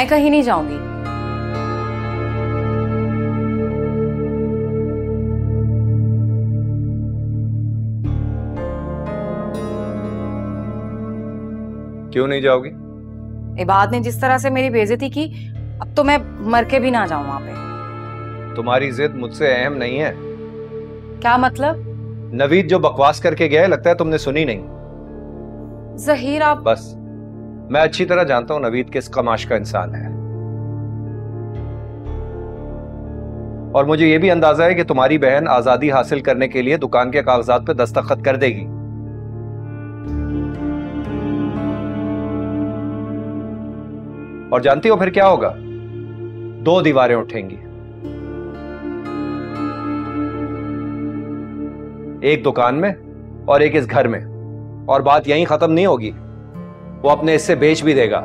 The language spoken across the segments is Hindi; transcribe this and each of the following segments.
कहीं नहीं जाऊंगी। क्यों नहीं जाओगी? इबाद ने जिस तरह से मेरी बेइज्जती की, अब तो मैं मर के भी ना जाऊं वहां पे। तुम्हारी जिद मुझसे अहम नहीं है। क्या मतलब? नवीद जो बकवास करके गया है, लगता है तुमने सुनी नहीं। जहीर आप बस, मैं अच्छी तरह जानता हूं नवीद किस कमाश का इंसान है, और मुझे यह भी अंदाजा है कि तुम्हारी बहन आजादी हासिल करने के लिए दुकान के कागजात पे दस्तखत कर देगी। और जानती हो फिर क्या होगा? 2 दीवारें उठेंगी, एक दुकान में और एक इस घर में। और बात यहीं खत्म नहीं होगी, वो अपने हिस्से बेच भी देगा।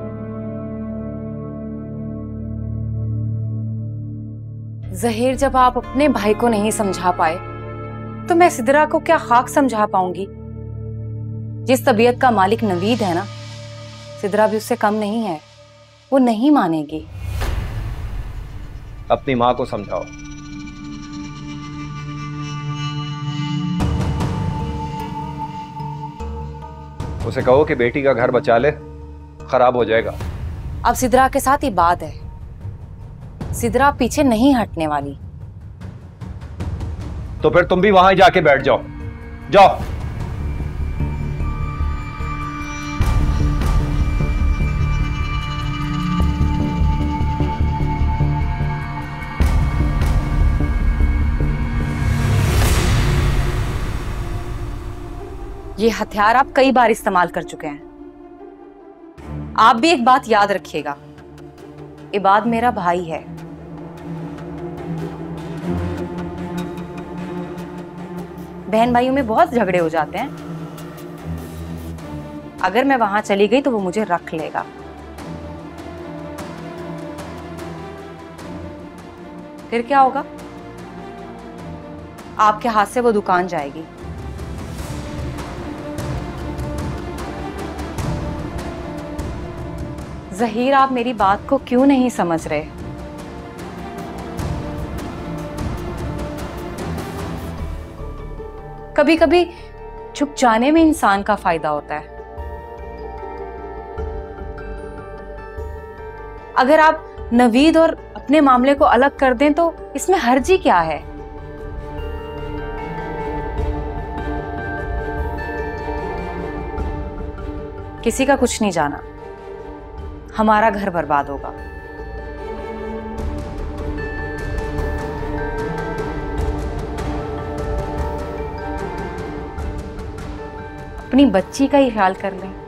जहीर, जब आप अपने भाई को नहीं समझा पाए तो मैं सिदरा को क्या खाक समझा पाऊंगी? जिस तबीयत का मालिक नवीद है ना, सिदरा भी उससे कम नहीं है। वो नहीं मानेगी। अपनी मां को समझाओ। उसे कहो कि बेटी का घर बचा ले, खराब हो जाएगा। अब सिदरा के साथ ही बात है, सिदरा पीछे नहीं हटने वाली। तो फिर तुम भी वहां जाके बैठ जाओ। जाओ। ये हथियार आप कई बार इस्तेमाल कर चुके हैं। आप भी एक बात याद रखिएगा, इबाद मेरा भाई है। बहन भाइयों में बहुत झगड़े हो जाते हैं। अगर मैं वहां चली गई तो वो मुझे रख लेगा। फिर क्या होगा? आपके हाथ से वो दुकान जाएगी। जहीर, आप मेरी बात को क्यों नहीं समझ रहे? कभी कभी चुप जाने में इंसान का फायदा होता है। अगर आप नवीद और अपने मामले को अलग कर दें तो इसमें हर्जी क्या है? किसी का कुछ नहीं जाना, हमारा घर बर्बाद होगा। अपनी बच्ची का ही ख्याल कर लें।